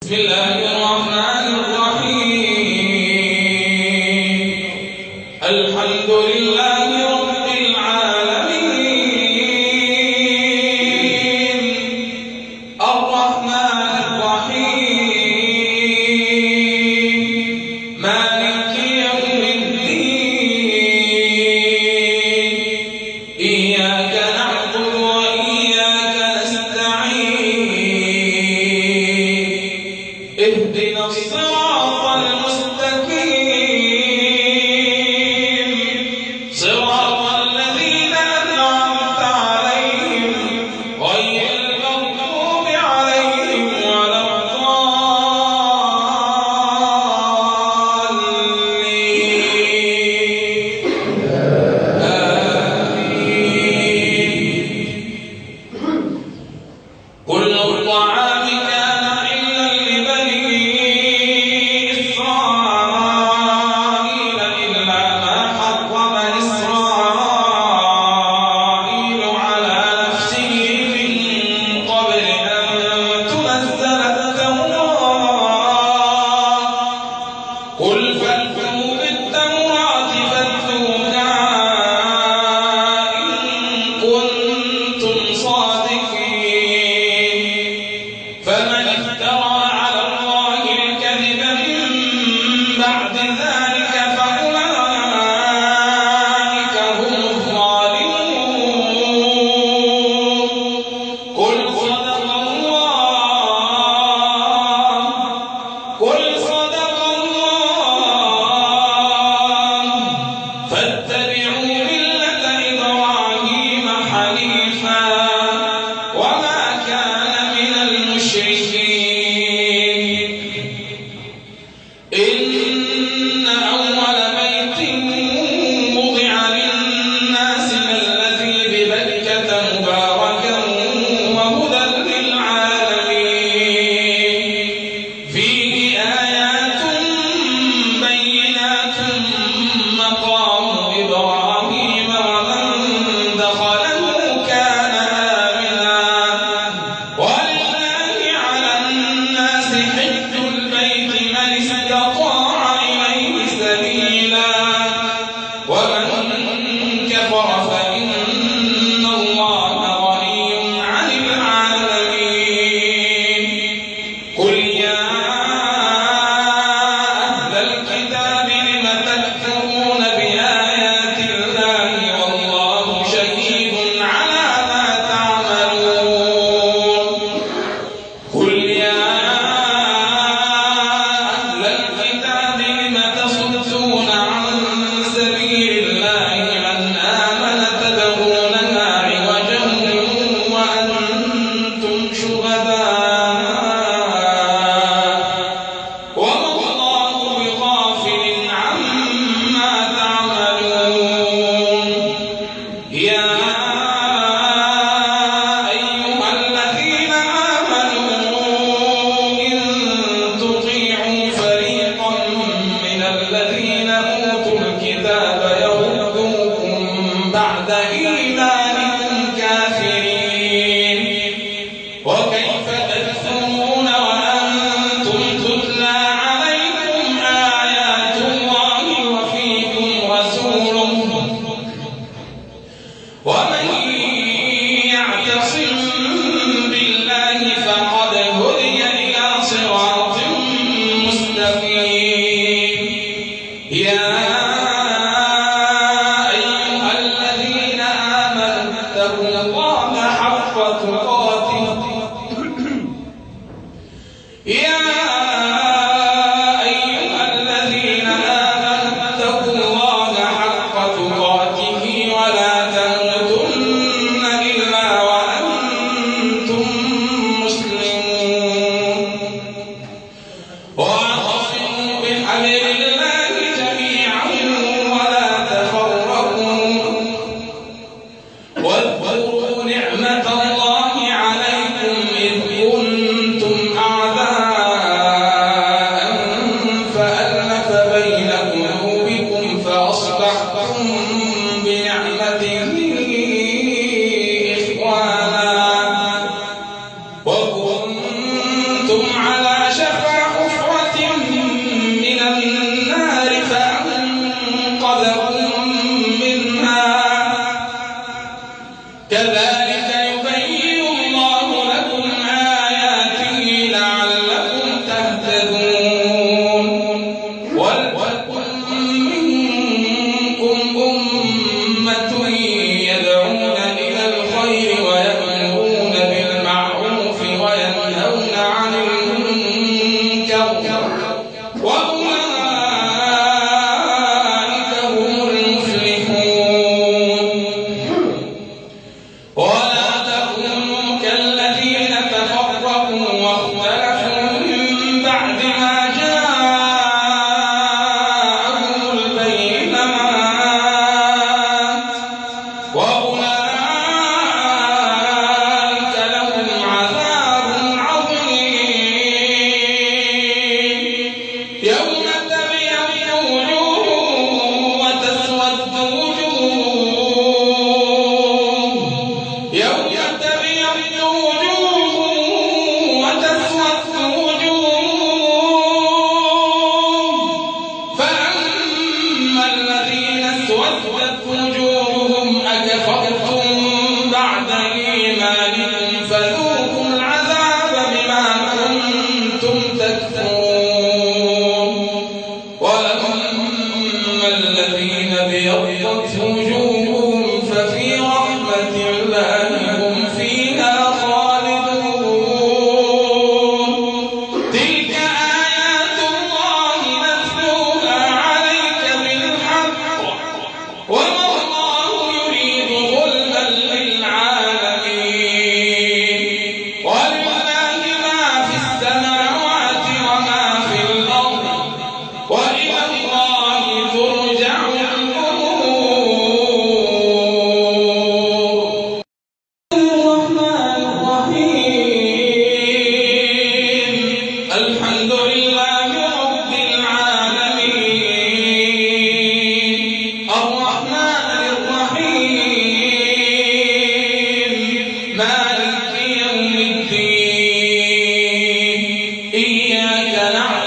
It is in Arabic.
بسم الله الرحمن الرحيم الحمد لله رب العالمين الرحمن الرحيم مالك يوم الدين إياك نعبد وإياك نستعين اهدنا الصراط المستقيم صراط الذين أنعمت عليهم غير المغضوب عليهم ولا الضالين آمين. كل الطعام كان حلا لبني إسرائيل إلا ما حرم إسرائيل على نفسه من قبل أن تنزل التوراة قل فأتوا بالتوراة فاتلوها إن كنتم صادقين فمن افترى على الله الكذب من بعد ذلك فأولئك هم الظالمون. قل صدق الله فاتبعوا ملة إبراهيم حنيفا وما كان من المشركين. إن أول بيت وضع للناس الذي ببكة مباركا وهدى للعالمين فيه آيات بينات مقام إبراهيم ومن دخله كان آمنا ولله على الناس حج البيت من استطاع إليه سبيلا ومن كفر فإن الله غني عن العالمين. قل يا أهل الكتاب لم تكفرون بآيات الله والله شهيد على ما تعملون. قل يا أهل الكتاب لم تصدون عن سبيل الله من آمن تبغونها عوجا وأنتم شهداء وما الله بغافل عما تعملون. يا أيها الذين آمنوا إن تطيعوا فريقا من الذين أوتوا الكتاب يردوكم بعد إيمانكم كافرين وكيف تكفرون وأنتم تتلى عليكم آيات الله وفيكم رسوله ومن يعتصم بالله فقد هدي إلى صراط مستقيم. يا أيها الذين آمنوا اتقوا الله حق تقاته يا أيها الذين آمنوا اتقوا الله حق تقاته ولا تموتن إلا وأنتم مسلمون. واعتصموا بحبل الله جميعا ولا تفرقوا واذكروا نعمة الله عليكم إذ كنتم أعداء وأولئك هم المفلحون. ولا تكونوا كالذين تفرقوا واختلفوا من بعد ما جاءهم البينات وأولئك لهم عذاب عظيم. يوم تبيض وجوه وتسود وجوه يوم تبيض وجوه وتسود وجوه فأما الذين اسودت وجوههم أكفرتم بعد إيمانكم فذوقوا العذاب بما كنتم تكفرون. وأما الذين ابيضت وجوههم ففي رحمة الله هم فيها خالدون. تلك آيات الله نتلوها عليك بالحق وما الله يريد ظلما للعالمين. ولله ما في السماوات وما في الأرض وإلى الله ترجع الأمور. الرحمن الرحيم الحمد لله رب العالمين الرحمن الرحيم مالك يوم الدين إياك نعبد